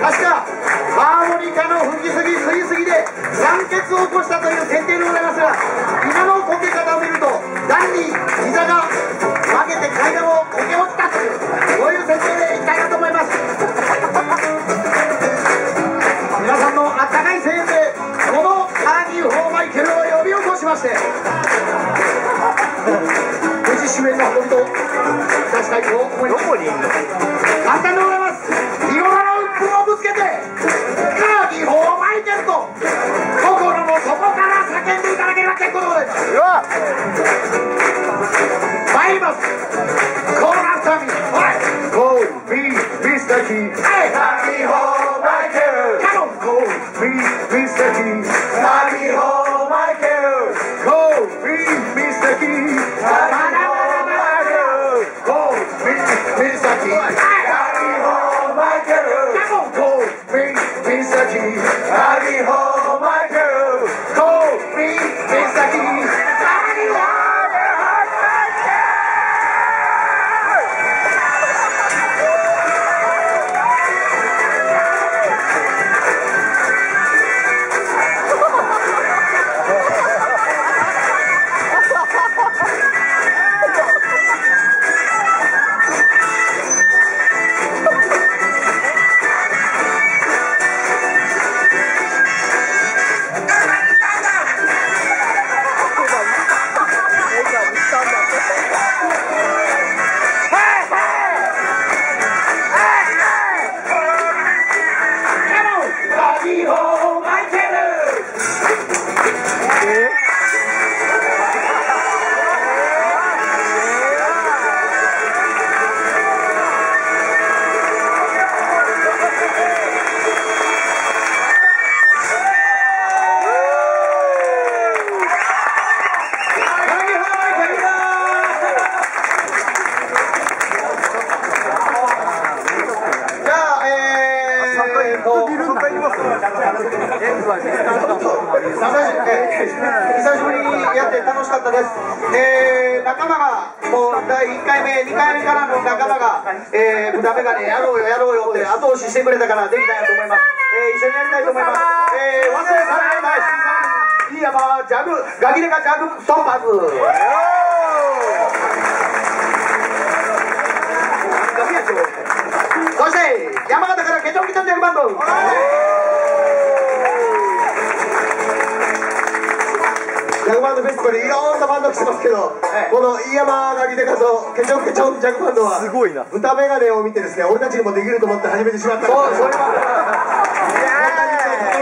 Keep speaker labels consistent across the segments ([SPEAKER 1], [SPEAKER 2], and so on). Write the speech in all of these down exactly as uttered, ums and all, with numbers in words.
[SPEAKER 1] 確かハーモニカの吹きすぎ吸いすぎで酸欠を起こしたという設定でございますが、今のこけ方を見ると段に膝が負けて階段をこけ落ちたという、そういう設定でいきたいなと思います。皆さんのあったかい声援でこのアーギー・フォー・マイケルを呼び起こしまして、無事主演の運びといたしたいと思います。どこにいるの？簡単でございます。日頃の鬱憤をぶつけてアーギー・フォー・マイケルと心の底から叫んでいただければ結構でございます。参ります。コーナータミー、はい、ゴービーミスターキー、はい、アーギー・フォー・マイケル、カモンゴービーミスターキー、アーギー・フォー・マイケル、ゴービーミスターキー、アーギー・フォー・マイケル、ゴービーミスターキー、アーギー・フォー・マイケル、カモンゴービーミスターキー、アーギー・フォー・マイケル、ゴービーミスターキー、アーギー・フォー・マイケル。久しぶりにやって楽しかったです。えー、仲間がもうだいいっかいめ、にかいめからの仲間が、えー、豚メガネやろうよやろうよって後押ししてくれたからできたんやと思います。えー、一緒にやりたいと思います。えー、忘れ去られない新さん、飯山ジャグガキレカジャグストンパーズ。そして山形からケチョンケチョンジャグバンド。ジャグバンドフェスティバルいろんなバンド来てますけど、はい、この飯山ガキデカとケチョンケチョンジャグバンドはすごいな。豚メガネを見てですね、俺たちにもできると思って始めてしまった。そう、それは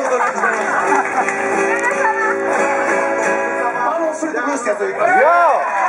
[SPEAKER 1] あのそれでどうしてやというか。